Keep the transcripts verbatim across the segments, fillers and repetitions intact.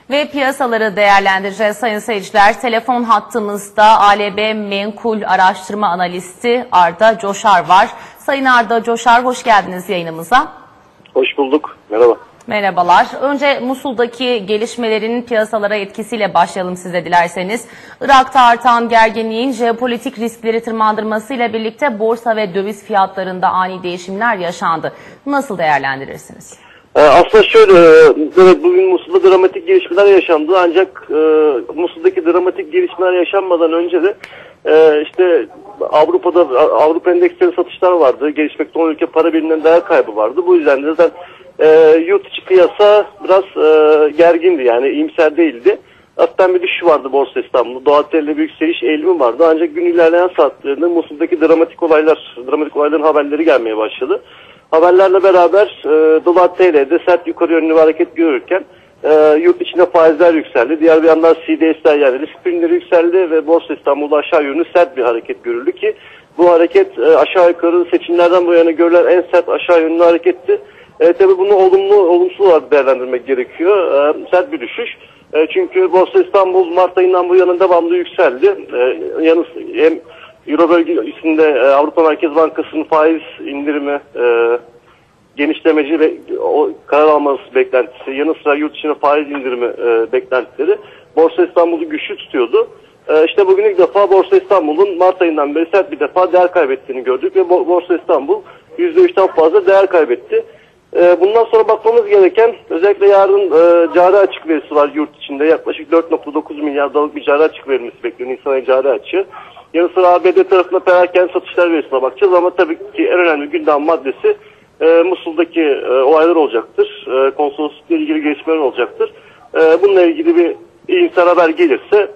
Ve piyasaları değerlendireceğiz sayın seyirciler. Telefon hattımızda A L B Menkul Araştırma Analisti Arda Coşar var. Sayın Arda Coşar, hoş geldiniz yayınımıza. Hoş bulduk. Merhaba. Merhabalar. Önce Musul'daki gelişmelerin piyasalara etkisiyle başlayalım size dilerseniz. Irak'ta artan gerginliğin jeopolitik riskleri tırmandırmasıyla birlikte borsa ve döviz fiyatlarında ani değişimler yaşandı. Nasıl değerlendirirsiniz? Aslında şöyle, evet bugün Musul'da dramatik gelişmeler yaşandı ancak e, Musul'daki dramatik gelişmeler yaşanmadan önce de e, işte Avrupa'da Avrupa endeksleri satışlar vardı. Gelişmekte olan ülke para birimlerinin değer kaybı vardı. Bu yüzden de zaten e, yurt içi piyasa biraz e, gergindi, yani iyimser değildi. Hatta bir düşüş vardı Borsa İstanbul'da. Doğa Teli'de bir yükseliş eğilimi vardı. Ancak gün ilerleyen saatlerinde Musul'daki dramatik olaylar, dramatik olayların haberleri gelmeye başladı. Haberlerle beraber e, dolar T L'de sert yukarı yönlü bir hareket görürken e, yurt içinde faizler yükseldi. Diğer bir yandan C D S'ler, yani risk primleri yükseldi ve Borsa İstanbul'da aşağı yönlü sert bir hareket görüldü ki bu hareket e, aşağı yukarı seçimlerden bu yana görülen en sert aşağı yönlü hareketti. E, tabii bunu olumlu, olumsuz olarak değerlendirmek gerekiyor. E, sert bir düşüş. E, çünkü Borsa İstanbul Mart ayından bu yana devamlı yükseldi. E, yalnız hem Euro bölgesinde e, Avrupa Merkez Bankası'nın faiz indirimi, e, genişlemeci ve o karar alması beklentisi, yanı sıra yurt içine faiz indirimi e, beklentileri Borsa İstanbul'u güçlü tutuyordu. E, işte bugün ilk defa Borsa İstanbul'un Mart ayından beri sert bir defa değer kaybettiğini gördük ve Borsa İstanbul yüzde üçten fazla değer kaybetti. E, bundan sonra bakmamız gereken, özellikle yarın e, cari açık verisi var yurt içinde. Yaklaşık dört nokta dokuz milyar dolarlık bir cari açık verilmesi bekleniyor, Nisan ayı cari açığı. Yanı sıra A B D tarafında perakende satışlar verisine bakacağız ama tabii ki en önemli gündem maddesi e, Musul'daki e, olaylar olacaktır. E, konsoloslukla ilgili gelişmeler olacaktır. E, bununla ilgili bir iyimser haber gelirse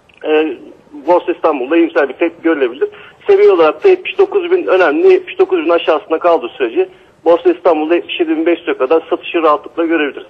e, Borsa İstanbul'da iyimser bir tepki görülebilir. Seviye olarak da yetmiş dokuz bin önemli, yetmiş dokuz bin aşağısında kaldığı sürece Borsa İstanbul'da yetmiş yedi bin beş yüze kadar satışı rahatlıkla görebiliriz.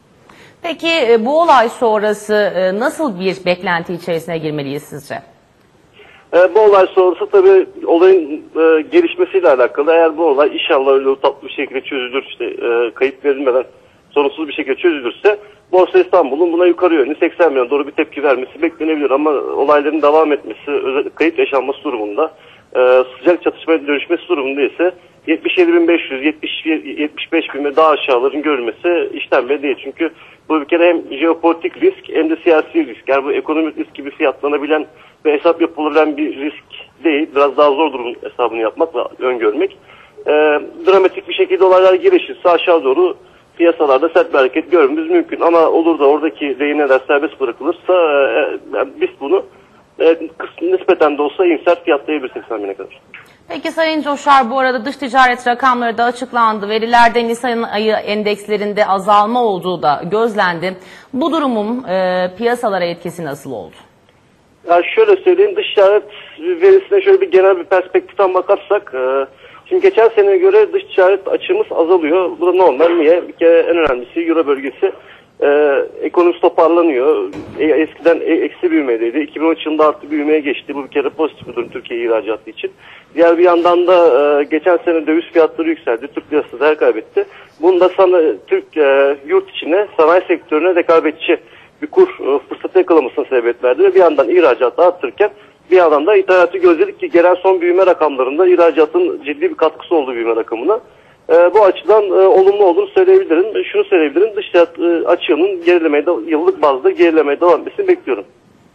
Peki bu olay sonrası nasıl bir beklenti içerisine girmeliyiz sizce? E, bu olay sonrası tabii olayın e, gelişmesiyle alakalı. Eğer bu olay inşallah öyle tatlı bir şekilde çözülür, işte e, kayıp verilmeden sorunsuz bir şekilde çözülürse Borsa İstanbul'un buna yukarı yönlü seksen milyon doğru bir tepki vermesi beklenebilir ama olayların devam etmesi, özellikle kayıp yaşanması durumunda, e, sıcak çatışmaya dönüşmesi durumunda ise yetmiş yedi bin beş yüz, yetmiş beş bin ve daha aşağıların görülmesi işten bile değil. Çünkü bu bir kere hem jeopolitik risk hem de siyasi risk. Yani bu ekonomik risk gibi fiyatlanabilen ve hesap yapılabilen bir risk değil. Biraz daha zor durum hesabını yapmak ve öngörmek. E, dramatik bir şekilde olaylar gelişirse aşağı doğru piyasalarda sert bir hareket görmemiz mümkün. Ama olur da oradaki rehineler serbest bırakılırsa e, yani biz bunu e, nispeten de olsa iyimser fiyatlayabilir seksen bine kadar. Peki Sayın Coşar, bu arada dış ticaret rakamları da açıklandı. Verilerde Nisan ayı endekslerinde azalma olduğu da gözlendi. Bu durumun e, piyasalara etkisi nasıl oldu? Yani şöyle söyleyeyim, dış ticaret verisine şöyle bir genel bir perspektiften bakarsak, e, şimdi geçen seneye göre dış ticaret açığımız azalıyor. Bu da normal. Niye? Bir kere en önemlisi Euro bölgesi e, ekonomisi toparlanıyor. E, eskiden e, eksi büyümedeydi. iki bin on üç yılında artı büyümeye geçti. Bu bir kere pozitif bir durum Türkiye ihracatı için. Diğer bir yandan da e, geçen sene döviz fiyatları yükseldi. Türk lirası değer kaybetti. Bunda sana, Türk e, yurt içine, sanayi sektörüne rekabetçi bir kur e, fırsatı yakalamasına sebebiyet verdi ve bir yandan ihracatı arttırırken bir yandan da ithalatı gözledik ki gelen son büyüme rakamlarında ihracatın ciddi bir katkısı olduğu büyüme rakamına. E, bu açıdan e, olumlu olduğunu söyleyebilirim. E, şunu söyleyebilirim, dış ticaret e, açığının gerilemeye, yıllık bazda gerilemeye devam etmesini bekliyorum.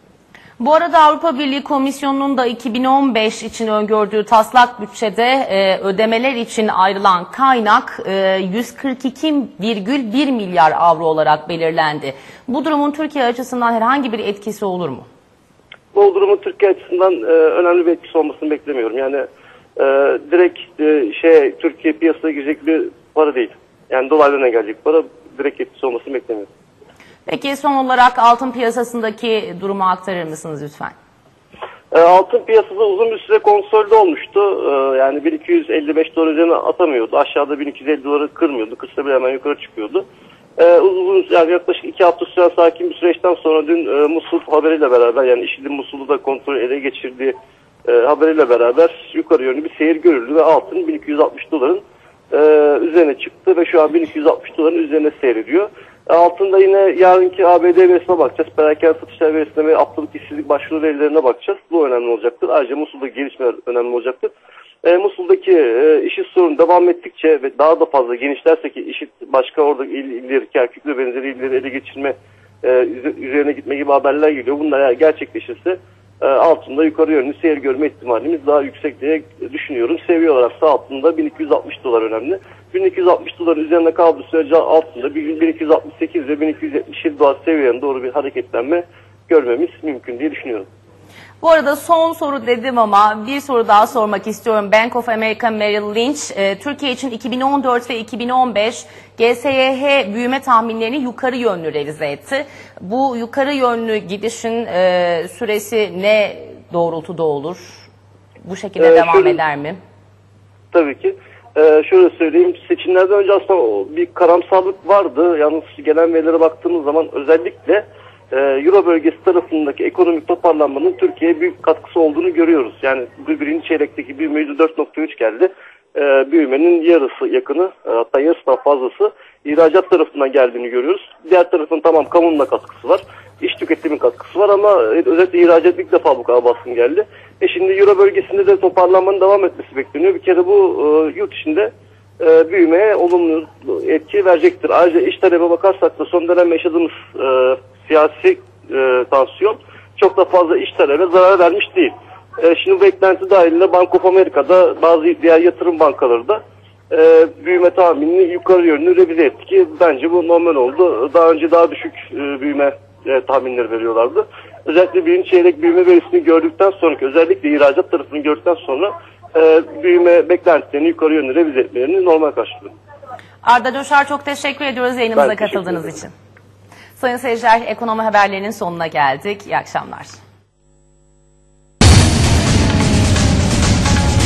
Bu arada Avrupa Birliği Komisyonu'nun da iki bin on beş için öngördüğü taslak bütçede e, ödemeler için ayrılan kaynak e, yüz kırk iki virgül bir milyar avro olarak belirlendi. Bu durumun Türkiye açısından herhangi bir etkisi olur mu? Bu durumun Türkiye açısından e, önemli bir etkisi olmasını beklemiyorum. Yani e, direkt e, şey Türkiye piyasaya girecek bir para değil. Yani dolarlarına gelecek para, direkt etkisi olmasını beklemiyorum. Peki son olarak altın piyasasındaki durumu aktarır mısınız lütfen? E, altın piyasası uzun bir süre konsolide olmuştu. E, yani bin iki yüz elli beş dolar üzerine atamıyordu. Aşağıda bin iki yüz elli doları kırmıyordu. Kısa bir hemen yukarı çıkıyordu. E, uzun, yani yaklaşık iki hafta süren sakin bir süreçten sonra dün e, Musul haberiyle beraber, yani IŞİD'in Musul'u da kontrol ele geçirdiği e, haberiyle beraber yukarı yönlü bir seyir görüldü ve altın bin iki yüz altmış doların e, üzerine çıktı ve şu an bin iki yüz altmış doların üzerine seyrediyor. Altında yine yarınki A B D verisine bakacağız. Perakende satışlar verisine ve haftalık işsizlik başvuru verilerine bakacağız. Bu önemli olacaktır. Ayrıca Musul'daki gelişmeler önemli olacaktır. E, Musul'daki e, IŞİD sorunu devam ettikçe ve daha da fazla genişlerse ki IŞİD başka orada il, illeri, Kerkük ve benzeri illeri ele geçirme e, üzerine gitme gibi haberler geliyor. Bunlar eğer gerçekleşirse e, altında yukarı yönlü seyir görme ihtimalimiz daha yüksek diye düşünüyorum. Seviye olarak ise altında bin iki yüz altmış dolar önemli. bin iki yüz altmış dolar üzerinde kaldığı sürece altında bin iki yüz altmış sekiz ve bin iki yüz yetmiş yedi dolar seviyelerine doğru bir hareketlenme görmemiz mümkün diye düşünüyorum. Bu arada son soru dedim ama bir soru daha sormak istiyorum. Bank of America Merrill Lynch, e, Türkiye için iki bin on dört ve iki bin on beş G S Y H büyüme tahminlerini yukarı yönlü revize etti. Bu yukarı yönlü gidişin e, süresi ne doğrultuda olur? Bu şekilde Ee, devam şöyle, eder mi? Tabii ki. Ee, şöyle söyleyeyim, seçimlerden önce aslında bir karamsarlık vardı. Yalnız gelen verilere baktığımız zaman özellikle e, Euro bölgesi tarafındaki ekonomik toparlanmanın Türkiye'ye büyük katkısı olduğunu görüyoruz. Yani bu birinci çeyrekteki büyüme yüzde dört nokta üç geldi. E, büyümenin yarısı yakını, e, hatta yarısından fazlası ihracat tarafından geldiğini görüyoruz. Diğer tarafın tamam kamunun da katkısı var. İş tüketimin katkısı var ama özellikle ihracat ilk defa bu kadar baskın geldi. E şimdi Euro bölgesinde de toparlanmanın devam etmesi bekleniyor. Bir kere bu e, yurt içinde e, büyümeye olumlu etki verecektir. Ayrıca iş talebe bakarsak da son dönem yaşadığımız e, siyasi e, tansiyon çok da fazla iş talebe zarar vermiş değil. E, şimdi bu beklenti dahilinde Bank of America'da bazı diğer yatırım bankaları da e, büyüme tahminini yukarı yönlü revize etti ki bence bu normal oldu. Daha önce daha düşük e, büyüme e, tahminleri veriyorlardı. Özellikle birinci çeyrek büyüme verisini gördükten sonra, özellikle ihracat tarafını gördükten sonra e, büyüme beklentilerini yukarı yönlü revize etmelerini normal karşılıyorum. Arda Coşar, çok teşekkür ediyoruz yayınımıza Ben teşekkür katıldığınız ederim. için. Sayın seyirciler, ekonomi haberlerinin sonuna geldik. İyi akşamlar.